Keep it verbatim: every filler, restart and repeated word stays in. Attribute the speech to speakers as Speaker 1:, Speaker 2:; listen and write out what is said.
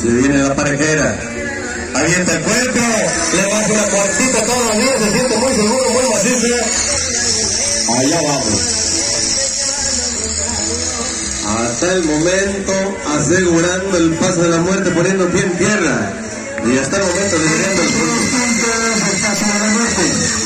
Speaker 1: Se viene la parejera. Avienta el cuerpo. Le baja una cuartita todos los días. Se siente muy seguro, muy macizo. Allá vamos. Hasta el momento asegurando el paso de la muerte, poniendo pie en tierra. Y hasta el momento liderando el punto.